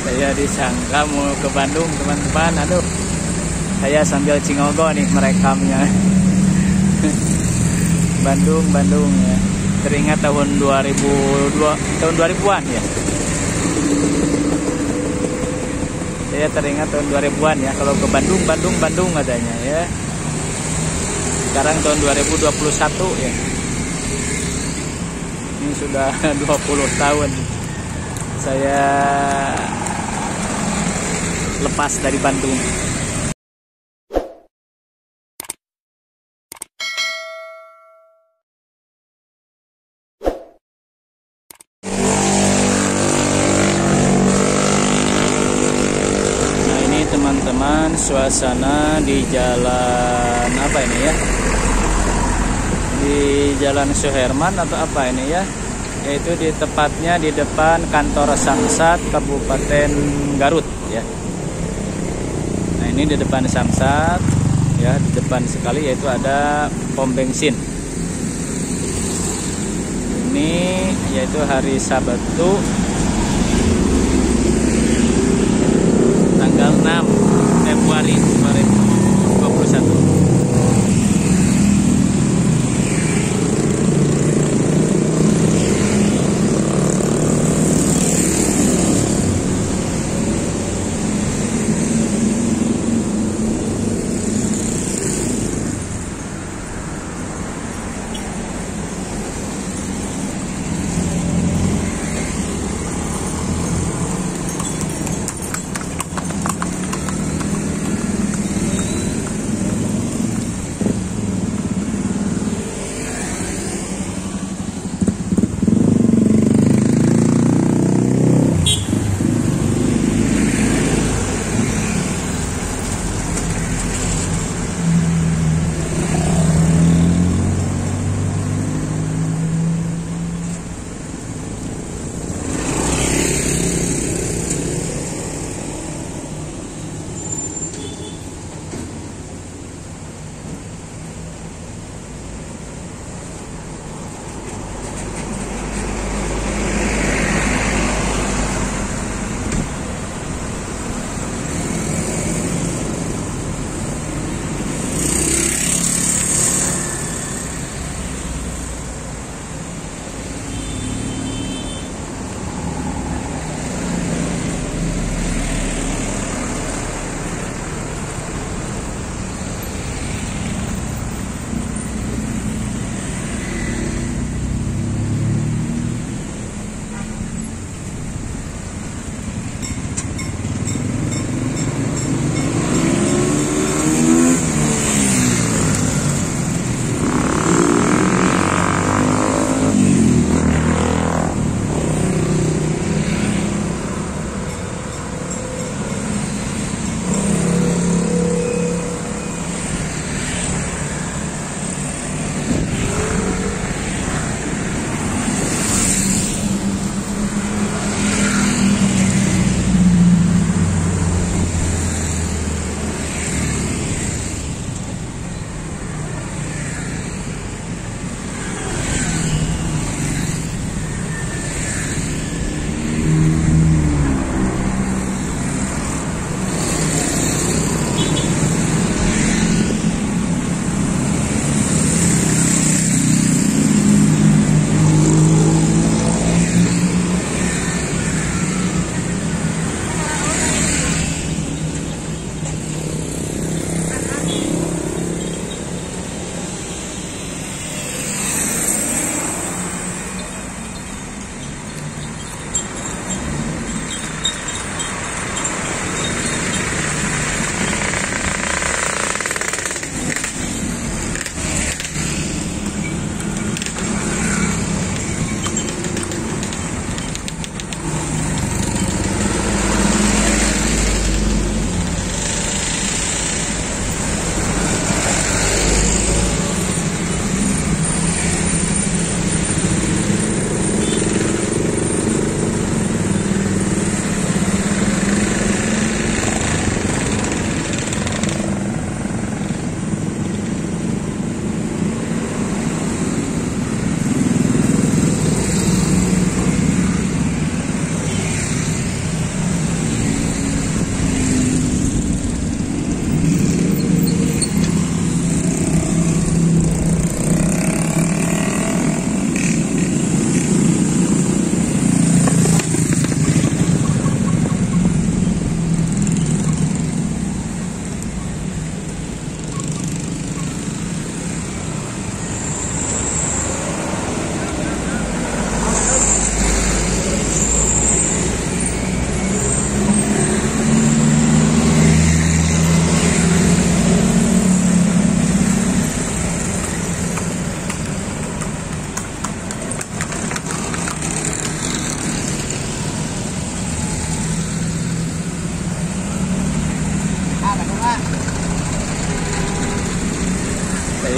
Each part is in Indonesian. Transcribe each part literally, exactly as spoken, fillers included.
Saya disangka mau ke Bandung teman-teman. Aduh, saya sambil cingogo nih merekamnya. Bandung, Bandung ya. Teringat tahun dua ribu dua, tahun dua ribuan ya. Saya teringat tahun dua ribuan ya. Kalau ke Bandung, Bandung, Bandung katanya ya. Sekarang tahun dua ribu dua puluh satu ya. Ini sudah dua puluh tahun saya lepas dari Bandung. Nah ini teman-teman suasana di jalan apa ini ya? Di Jalan Suherman atau apa ini ya? Yaitu di tepatnya di depan kantor Samsat Kabupaten Garut ya. Nah ini di depan Samsat ya, di depan sekali yaitu ada pom bensin. Ini yaitu hari Sabtu tanggal enam Februari dua ribu dua puluh satu.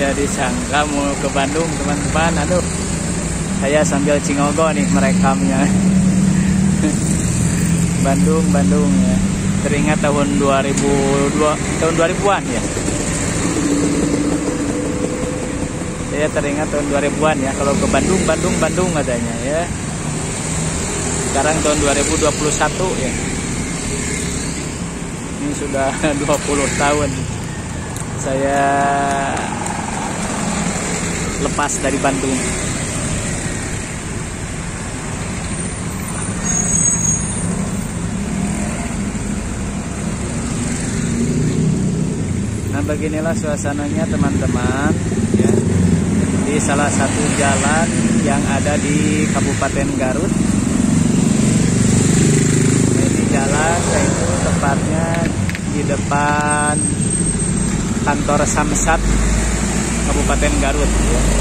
tidak disangka mau ke Bandung teman-teman. Aduh, saya sambil cingogo nih merekamnya. Bandung, Bandung ya. Teringat tahun dua ribu dua, tahun dua ribuan ya. Saya teringat tahun dua ribuan ya, kalau ke Bandung, Bandung, Bandung katanya ya. Sekarang tahun dua ribu dua puluh satu ya. Ini sudah dua puluh tahun saya lepas dari Bandung. Nah, beginilah suasananya teman-teman ya, di salah satu jalan yang ada di Kabupaten Garut. Nah, ini jalan yaitu tepatnya di depan kantor Samsat Kabupaten Garut ya.